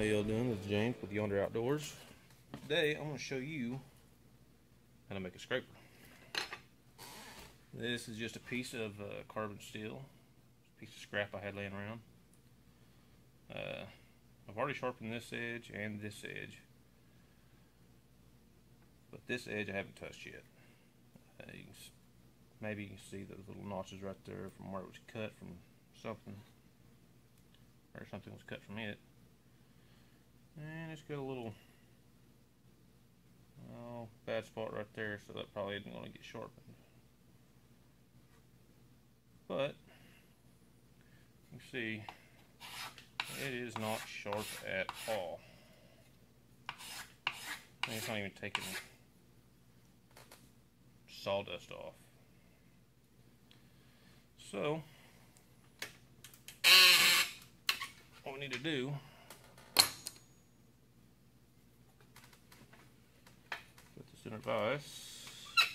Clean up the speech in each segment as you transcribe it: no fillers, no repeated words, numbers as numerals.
How y'all doing? This is James with Yonder Outdoors. Today I'm going to show you how to make a scraper. This is just a piece of carbon steel, a piece of scrap I had laying around. I've already sharpened this edge and this edge, but this edge I haven't touched yet. Maybe you can see those little notches right there from where it was cut from something, or something was cut from it. And it's got a little bad spot right there, so that probably isn't going to get sharpened. But you can see it is not sharp at all. And it's not even taking sawdust off. So what we need to do, put this in a vise,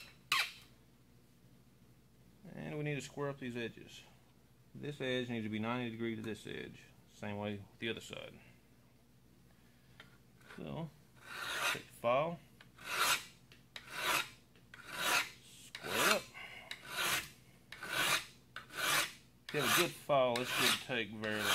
and we need to square up these edges. This edge needs to be 90 degrees to this edge, same way with the other side. So take the file, square it up. If you have a good file, this shouldn't take very long.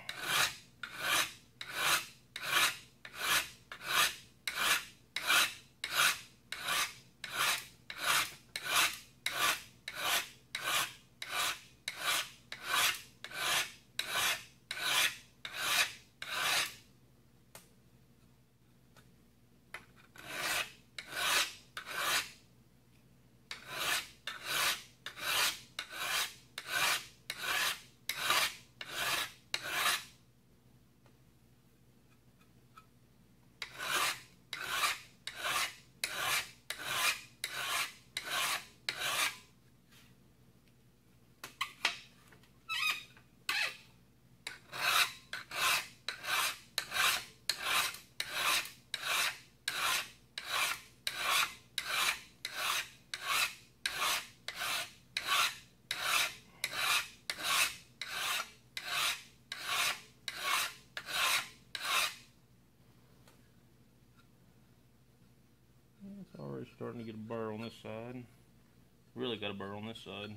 It's already starting to get a burr on this side. Really got a burr on this side.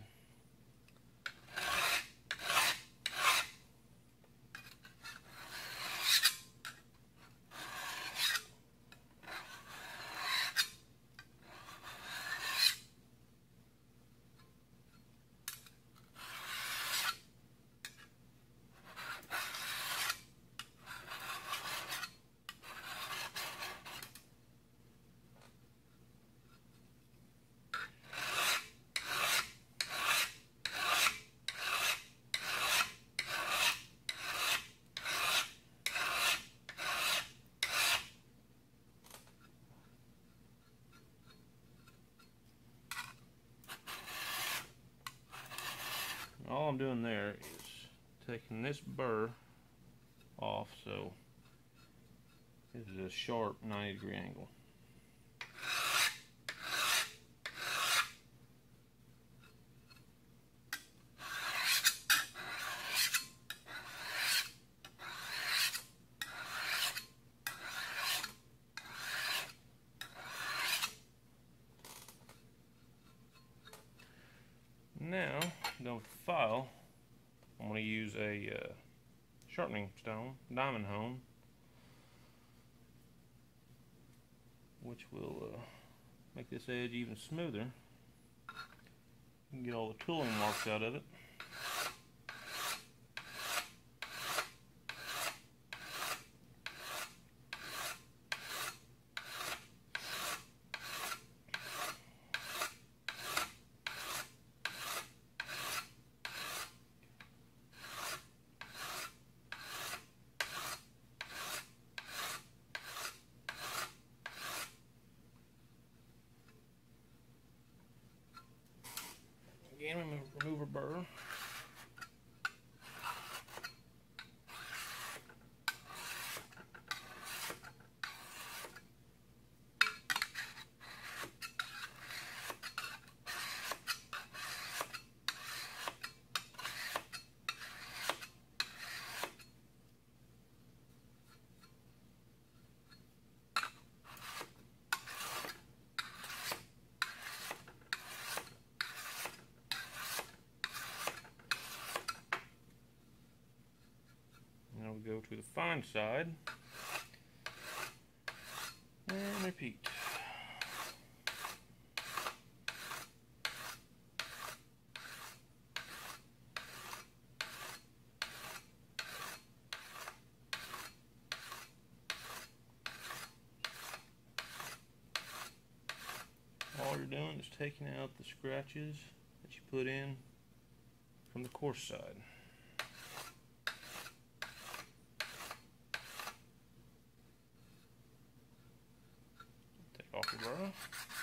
All I'm doing there is taking this burr off, so this is a sharp 90-degree angle. Now, done with the file, I'm going to use a sharpening stone, diamond hone, which will make this edge even smoother. You can get all the tooling marks out of it. Again, remove a burr. go to the fine side and repeat. All you're doing is taking out the scratches that you put in from the coarse side. Take off your burr.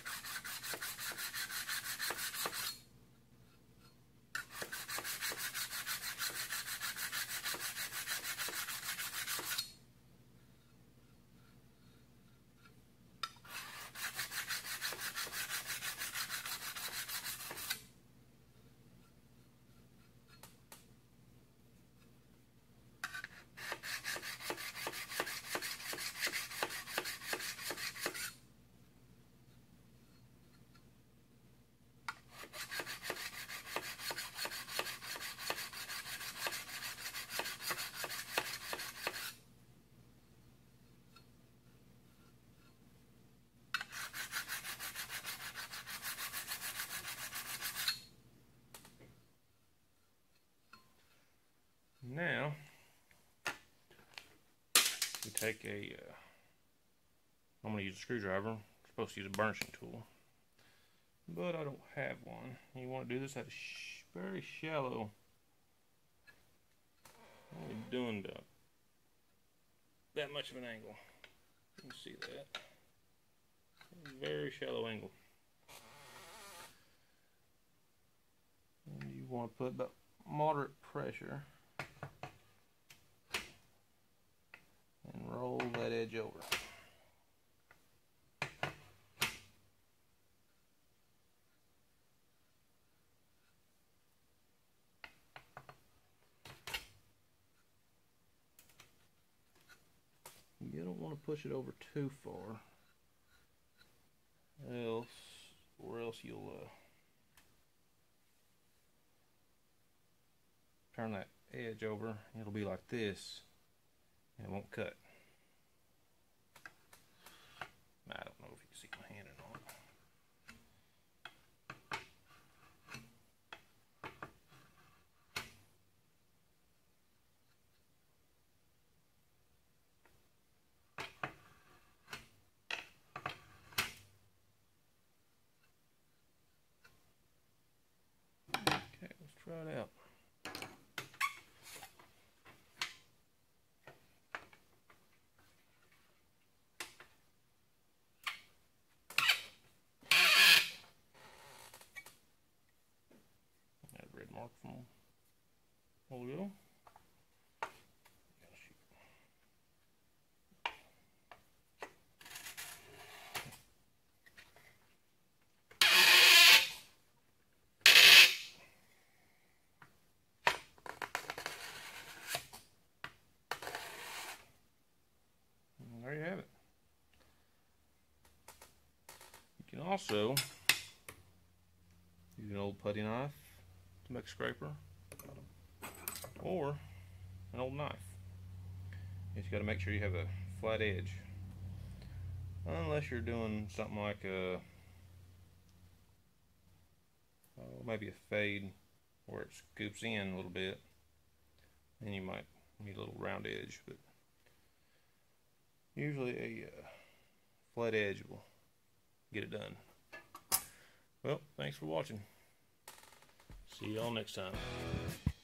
Now, we take I'm going to use a screwdriver. I'm supposed to use a burnishing tool, but I don't have one. You want to do this at a very shallow, only doing that much of an angle. You can see that. Very shallow angle. And you want to put about moderate pressure and roll that edge over. You don't want to push it over too far, or else you'll turn that edge over. It'll be like this, and it won't cut. I don't know if you can see my hand or not. Okay, let's try it out. That red mark from a while ago. There you have it. You can also use an old putty knife to make a scraper, or an old knife. You just got to make sure you have a flat edge, unless you're doing something like maybe a fade where it scoops in a little bit. Then you might need a little round edge, but usually a flat edge will get it done. Well, thanks for watching. See y'all next time.